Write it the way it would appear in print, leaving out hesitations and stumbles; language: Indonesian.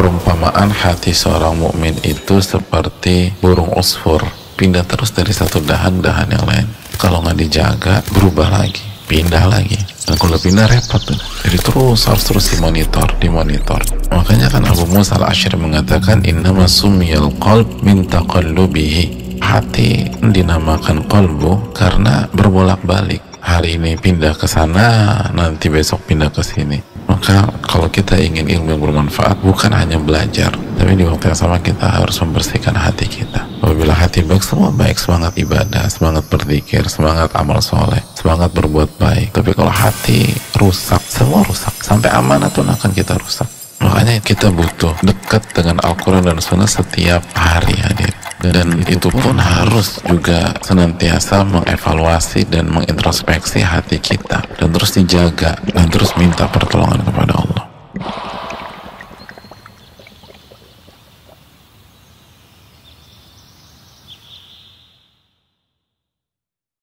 perumpamaan hati seorang mukmin itu seperti burung usfur, pindah terus dari satu dahan ke dahan yang lain. Kalau nggak dijaga, berubah lagi, pindah lagi. Dan kalau pindah repot tuh. Jadi harus terus dimonitor. Makanya kan Abu Musa al-Asy'ari mengatakan innama sumiyal qalb min taqallubihi. Hati dinamakan qalbu karena berbolak-balik. Hari ini pindah ke sana, nanti besok pindah ke sini. Maka kalau kita ingin ilmu yang bermanfaat, bukan hanya belajar, tapi di waktu yang sama kita harus membersihkan hati kita. Apabila hati baik, semua baik, semangat ibadah, semangat berzikir, semangat amal soleh, semangat berbuat baik. Tapi kalau hati rusak, semua rusak. Sampai amanah pun akan kita rusak. Makanya kita butuh dekat dengan Al-Quran dan Sunnah setiap hari, hadir. Dan itu pun harus juga senantiasa mengevaluasi dan mengintrospeksi hati kita, dan terus dijaga, dan terus minta pertolongan